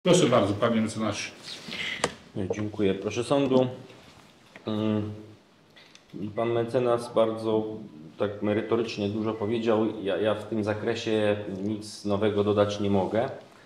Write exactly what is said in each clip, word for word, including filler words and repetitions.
Proszę bardzo, panie mecenasie. Dziękuję. Proszę sądu, pan mecenas bardzo tak merytorycznie dużo powiedział. Ja, ja w tym zakresie nic nowego dodać nie mogę.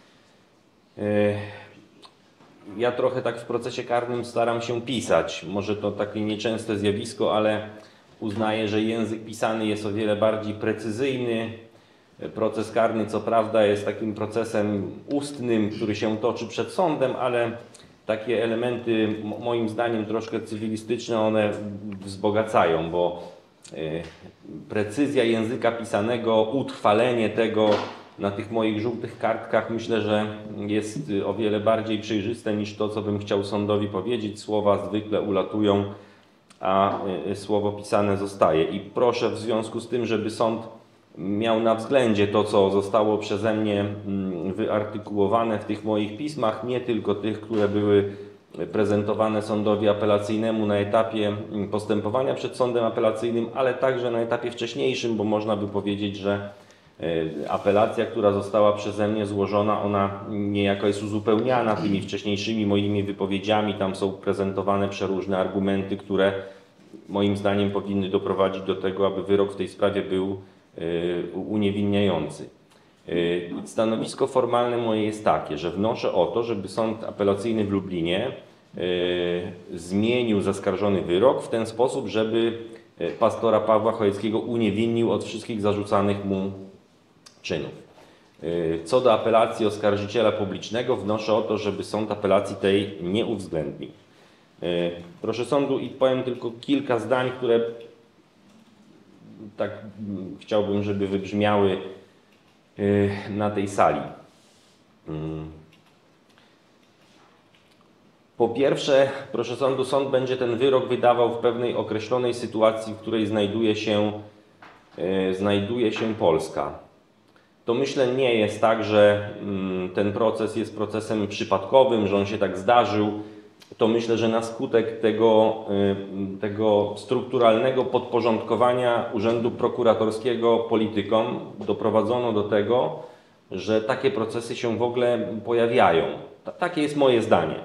Ja trochę tak w procesie karnym staram się pisać. Może to takie nieczęste zjawisko, ale uznaję, że język pisany jest o wiele bardziej precyzyjny. Proces karny co prawda jest takim procesem ustnym, który się toczy przed sądem, ale takie elementy moim zdaniem troszkę cywilistyczne one wzbogacają, bo precyzja języka pisanego, utrwalenie tego na tych moich żółtych kartkach myślę, że jest o wiele bardziej przejrzyste niż to, co bym chciał sądowi powiedzieć. Słowa zwykle ulatują, a słowo pisane zostaje. I proszę w związku z tym, żeby sąd miał na względzie to, co zostało przeze mnie wyartykułowane w tych moich pismach, nie tylko tych, które były prezentowane sądowi apelacyjnemu na etapie postępowania przed sądem apelacyjnym, ale także na etapie wcześniejszym, bo można by powiedzieć, że apelacja, która została przeze mnie złożona, ona niejako jest uzupełniana tymi wcześniejszymi moimi wypowiedziami. Tam są prezentowane przeróżne argumenty, które moim zdaniem powinny doprowadzić do tego, aby wyrok w tej sprawie był uniewinniający. Stanowisko formalne moje jest takie, że wnoszę o to, żeby Sąd Apelacyjny w Lublinie zmienił zaskarżony wyrok w ten sposób, żeby pastora Pawła Chojeckiego uniewinnił od wszystkich zarzucanych mu czynów. Co do apelacji oskarżyciela publicznego, wnoszę o to, żeby sąd apelacji tej nie uwzględnił. Proszę sądu, i powiem tylko kilka zdań, które tak chciałbym, żeby wybrzmiały na tej sali. Po pierwsze, proszę sądu, sąd będzie ten wyrok wydawał w pewnej określonej sytuacji, w której znajduje się, znajduje się Polska. To myślę nie jest tak, że ten proces jest procesem przypadkowym, że on się tak zdarzył. To myślę, że na skutek tego, tego strukturalnego podporządkowania Urzędu Prokuratorskiego politykom doprowadzono do tego, że takie procesy się w ogóle pojawiają. Takie jest moje zdanie.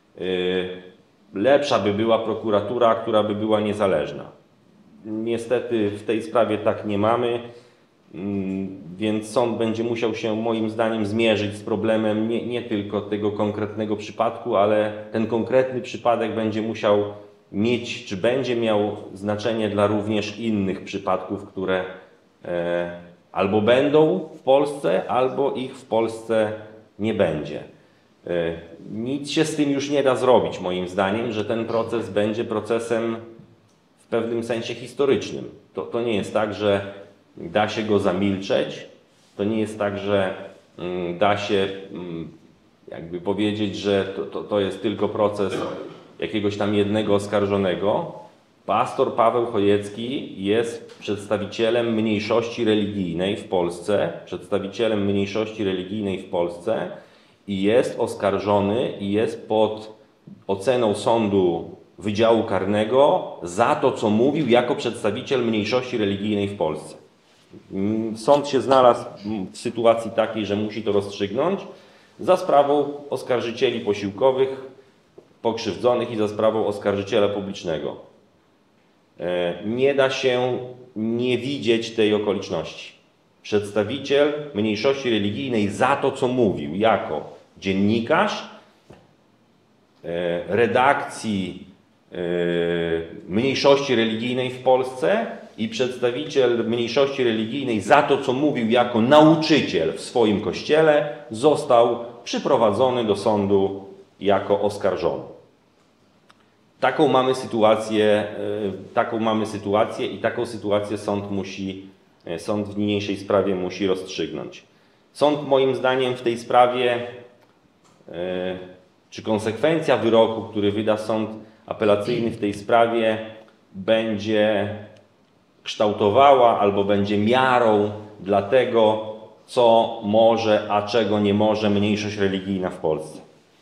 Lepsza by była prokuratura, która by była niezależna. Niestety w tej sprawie tak nie mamy, więc sąd będzie musiał się moim zdaniem zmierzyć z problemem nie, nie tylko tego konkretnego przypadku, ale ten konkretny przypadek będzie musiał mieć, czy będzie miał znaczenie dla również innych przypadków, które e, albo będą w Polsce, albo ich w Polsce nie będzie. E, nic się z tym już nie da zrobić moim zdaniem, że ten proces będzie procesem w pewnym sensie historycznym. To, to nie jest tak, że da się go zamilczeć. To nie jest tak, że da się jakby powiedzieć, że to, to, to jest tylko proces jakiegoś tam jednego oskarżonego. Pastor Paweł Chojecki jest przedstawicielem mniejszości religijnej w Polsce, przedstawicielem mniejszości religijnej w Polsce i jest oskarżony i jest pod oceną sądu Wydziału Karnego za to, co mówił jako przedstawiciel mniejszości religijnej w Polsce. Sąd się znalazł w sytuacji takiej, że musi to rozstrzygnąć za sprawą oskarżycieli posiłkowych, pokrzywdzonych i za sprawą oskarżyciela publicznego. Nie da się nie widzieć tej okoliczności. Przedstawiciel mniejszości religijnej za to, co mówił jako dziennikarz redakcji mniejszości religijnej w Polsce i przedstawiciel mniejszości religijnej za to, co mówił jako nauczyciel w swoim kościele, został przyprowadzony do sądu jako oskarżony. Taką mamy sytuację, taką mamy sytuację i taką sytuację sąd musi, sąd w niniejszej sprawie musi rozstrzygnąć. Sąd moim zdaniem w tej sprawie, czy konsekwencja wyroku, który wyda sąd apelacyjny w tej sprawie, będzie kształtowała albo będzie miarą dla tego, co może, a czego nie może mniejszość religijna w Polsce.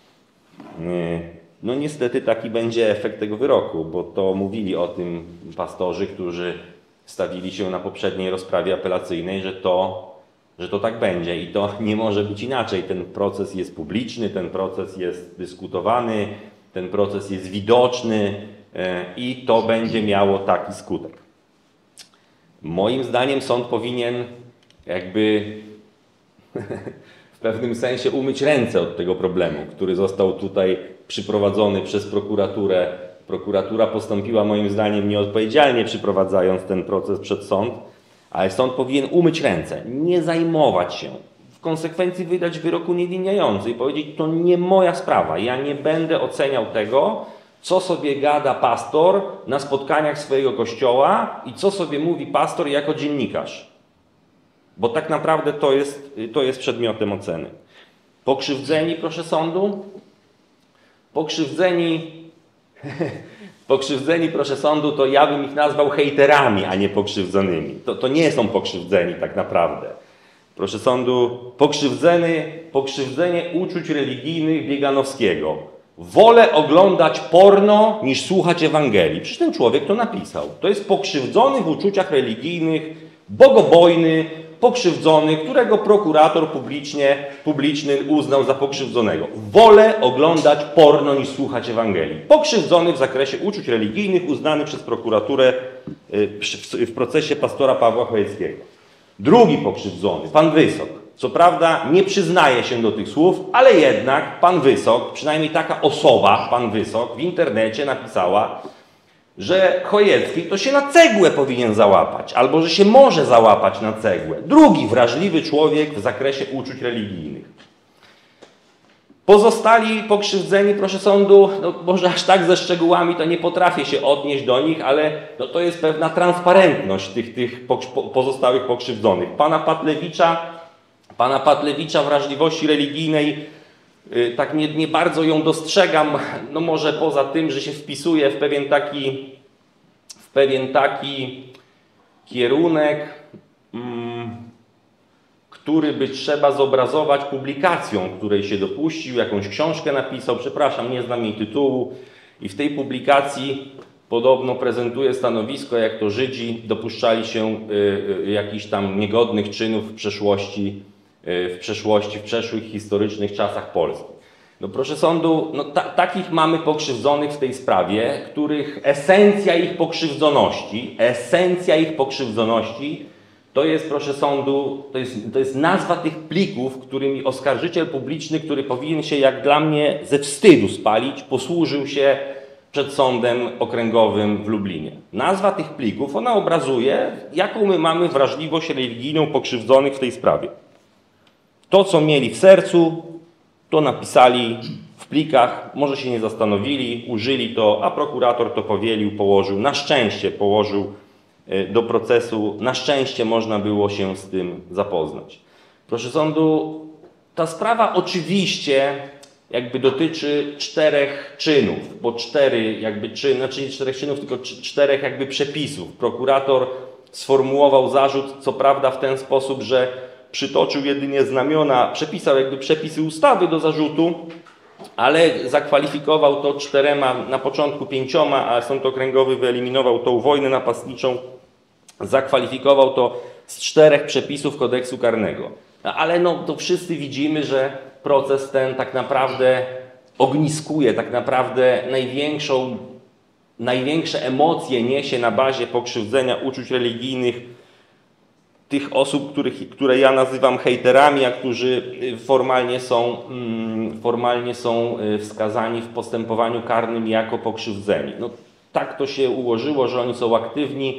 No niestety taki będzie efekt tego wyroku, bo to mówili o tym pastorzy, którzy stawili się na poprzedniej rozprawie apelacyjnej, że to że to tak będzie i to nie może być inaczej. Ten proces jest publiczny, ten proces jest dyskutowany, ten proces jest widoczny i to będzie miało taki skutek. Moim zdaniem sąd powinien jakby w pewnym sensie umyć ręce od tego problemu, który został tutaj przyprowadzony przez prokuraturę. Prokuratura postąpiła moim zdaniem nieodpowiedzialnie, przyprowadzając ten proces przed sąd, ale sąd powinien umyć ręce, nie zajmować się, w konsekwencji wydać wyroku niewinniający i powiedzieć, to nie moja sprawa, ja nie będę oceniał tego, co sobie gada pastor na spotkaniach swojego kościoła i co sobie mówi pastor jako dziennikarz. Bo tak naprawdę to jest, to jest przedmiotem oceny. Pokrzywdzeni, proszę sądu? Pokrzywdzeni, pokrzywdzeni, proszę sądu, to ja bym ich nazwał hejterami, a nie pokrzywdzonymi. To, to nie są pokrzywdzeni tak naprawdę. Proszę sądu, pokrzywdzony, pokrzywdzenie uczuć religijnych Bieganowskiego. Wolę oglądać porno niż słuchać Ewangelii. Przecież ten człowiek to napisał. To jest pokrzywdzony w uczuciach religijnych, bogobojny, pokrzywdzony, którego prokurator publicznie, publiczny uznał za pokrzywdzonego. Wolę oglądać porno niż słuchać Ewangelii. Pokrzywdzony w zakresie uczuć religijnych, uznany przez prokuraturę w procesie pastora Pawła Chojeckiego. Drugi pokrzywdzony, pan Wysok. Co prawda nie przyznaje się do tych słów, ale jednak pan Wysok, przynajmniej taka osoba, pan Wysok, w internecie napisała, że Chojecki to się na cegłę powinien załapać, albo że się może załapać na cegłę. Drugi wrażliwy człowiek w zakresie uczuć religijnych. Pozostali pokrzywdzeni, proszę sądu, no może aż tak ze szczegółami to nie potrafię się odnieść do nich, ale no to jest pewna transparentność tych, tych pozostałych pokrzywdzonych. Pana Patlewicza, pana Patlewicza wrażliwości religijnej, tak nie, nie bardzo ją dostrzegam, no może poza tym, że się wpisuje w pewien taki, w pewien taki kierunek, mm, który by trzeba zobrazować publikacją, której się dopuścił, jakąś książkę napisał, przepraszam, nie znam jej tytułu, i w tej publikacji podobno prezentuje stanowisko, jak to Żydzi dopuszczali się y, y, jakichś tam niegodnych czynów w przeszłości, w przeszłości, w przeszłych historycznych czasach Polski. No proszę sądu, no ta, takich mamy pokrzywdzonych w tej sprawie, których esencja ich pokrzywdzoności, esencja ich pokrzywdzoności to jest, proszę sądu, to jest, to jest nazwa tych plików, którymi oskarżyciel publiczny, który powinien się jak dla mnie ze wstydu spalić, posłużył się przed sądem okręgowym w Lublinie. Nazwa tych plików, ona obrazuje, jaką my mamy wrażliwość religijną pokrzywdzonych w tej sprawie. To, co mieli w sercu, to napisali w plikach, może się nie zastanowili, użyli to, a prokurator to powielił, położył. Na szczęście położył do procesu, na szczęście można było się z tym zapoznać. Proszę sądu, ta sprawa oczywiście jakby dotyczy czterech czynów, bo cztery jakby czyn, znaczy nie czterech czynów, tylko czterech jakby przepisów. Prokurator sformułował zarzut, co prawda w ten sposób, że przytoczył jedynie znamiona, przepisał jakby przepisy ustawy do zarzutu, ale zakwalifikował to czterema, na początku pięcioma, a Sąd Okręgowy wyeliminował tą wojnę napastniczą, zakwalifikował to z czterech przepisów kodeksu karnego. Ale no, to wszyscy widzimy, że proces ten tak naprawdę ogniskuje, tak naprawdę największą, największe emocje niesie na bazie pokrzywdzenia uczuć religijnych tych osób, których, które ja nazywam hejterami, a którzy formalnie są, formalnie są wskazani w postępowaniu karnym jako pokrzywdzeni. No, tak to się ułożyło, że oni są aktywni,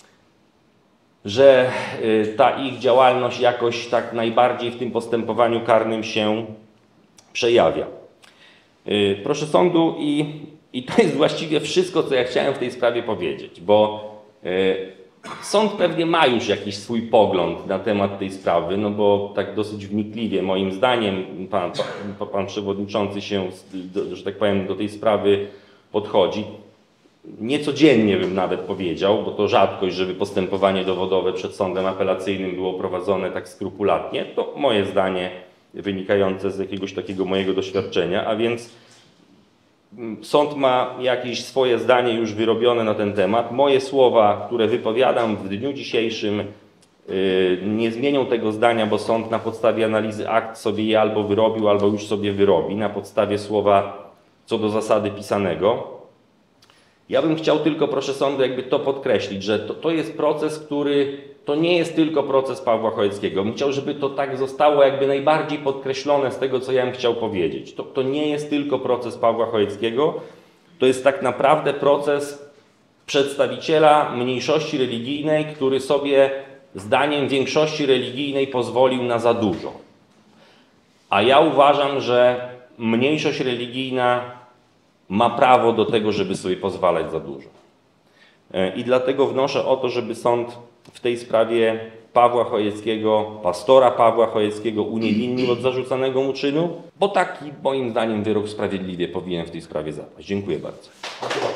że ta ich działalność jakoś tak najbardziej w tym postępowaniu karnym się przejawia. Proszę sądu, i, i to jest właściwie wszystko, co ja chciałem w tej sprawie powiedzieć, bo sąd pewnie ma już jakiś swój pogląd na temat tej sprawy, no bo tak dosyć wnikliwie, moim zdaniem, pan, pan, pan przewodniczący się, do, że tak powiem, do tej sprawy podchodzi. Niecodziennie bym nawet powiedział, bo to rzadkość, żeby postępowanie dowodowe przed sądem apelacyjnym było prowadzone tak skrupulatnie. To moje zdanie wynikające z jakiegoś takiego mojego doświadczenia, a więc sąd ma jakieś swoje zdanie już wyrobione na ten temat. Moje słowa, które wypowiadam w dniu dzisiejszym, nie zmienią tego zdania, bo sąd na podstawie analizy akt sobie je albo wyrobił, albo już sobie wyrobi, na podstawie słowa co do zasady pisanego. Ja bym chciał tylko, proszę sądu, jakby to podkreślić, że to, to jest proces, który, to nie jest tylko proces Pawła Chojeckiego. Bym chciał, żeby to tak zostało jakby najbardziej podkreślone z tego, co ja bym chciał powiedzieć. To, to nie jest tylko proces Pawła Chojeckiego, to jest tak naprawdę proces przedstawiciela mniejszości religijnej, który sobie zdaniem większości religijnej pozwolił na za dużo. A ja uważam, że mniejszość religijna ma prawo do tego, żeby sobie pozwalać za dużo. I dlatego wnoszę o to, żeby sąd w tej sprawie Pawła Chojeckiego, pastora Pawła Chojeckiego uniewinnił od zarzucanego mu czynu, bo taki moim zdaniem wyrok sprawiedliwie powinien w tej sprawie zapaść. Dziękuję bardzo.